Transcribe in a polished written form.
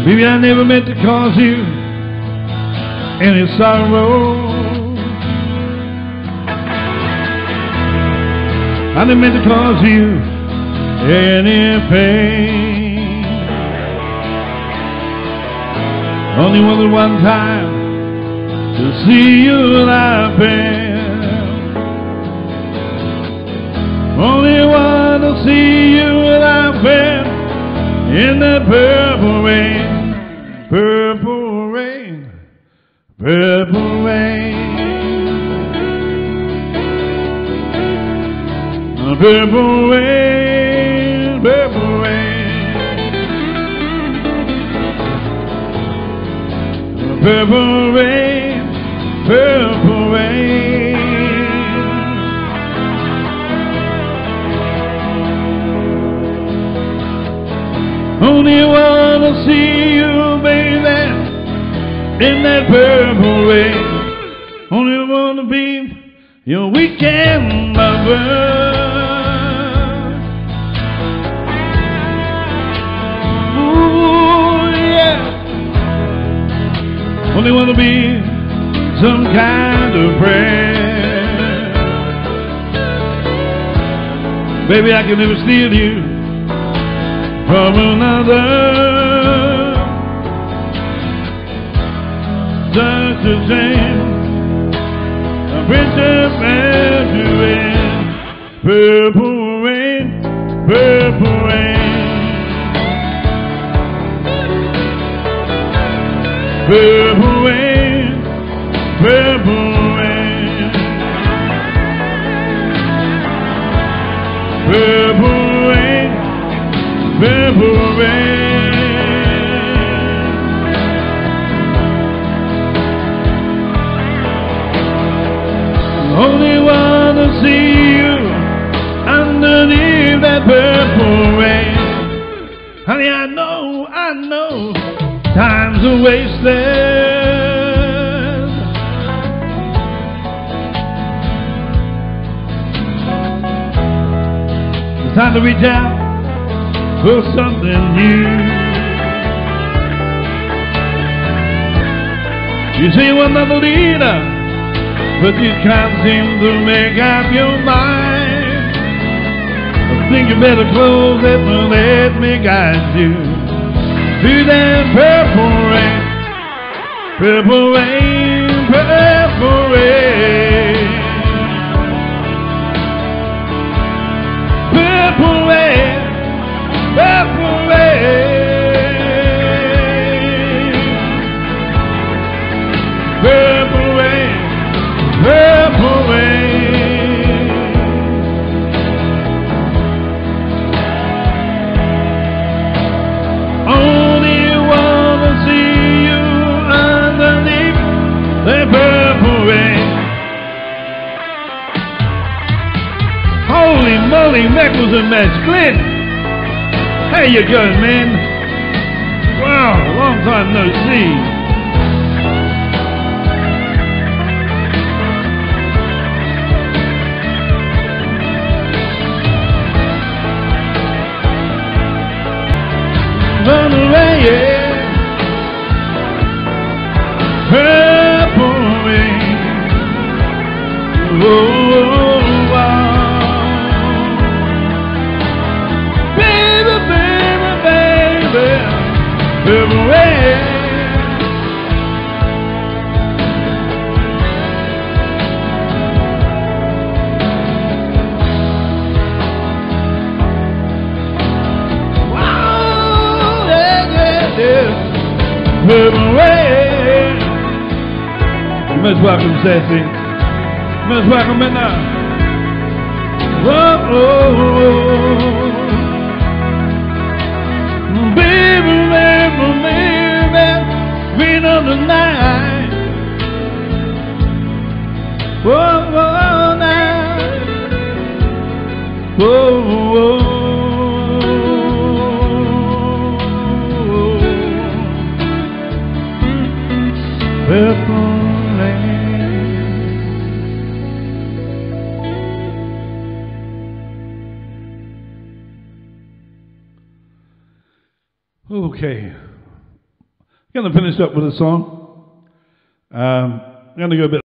Baby, I never meant to cause you any sorrow. I didn't mean to cause you any pain. Only wanted one time to see you laughing. Only want to see you laughing in that purple rain, purple rain, purple rain. Purple rain, purple rain, purple rain, purple rain. Only wanna see you, baby, in that purple rain. Only wanna be your weekend lover. Only want to be some kind of friend. Baby, I can never steal you from another. Such a shame, a princess as you in. Purple rain, purple rain. Purple rain, purple rain, purple rain, purple rain. Only wanna see you underneath that purple rain. Honey, I know time's a wasted. It's time to reach out for something new. You say you're not the leader, but you can't seem to make up your mind. I think you better close it and let me guide you through that purple rain, purple rain, purple rain, purple rain, purple rain, purple rain, purple rain. The purple rain. Holy moly, Meckles and Mash. Clint, how you going, man? Wow, long time no see. Run away, yeah. Purple rain. Oh, wow. Baby, baby, baby, purple rain. Wow, yeah, yeah, yeah. Purple rain. You must welcome Sassy. You must welcome me now. Whoa, oh, oh. Baby, baby, baby, green on the night. Whoa, whoa, now. Whoa, whoa. Purple Okay. Going to finish up with a song. I'm going to go a bit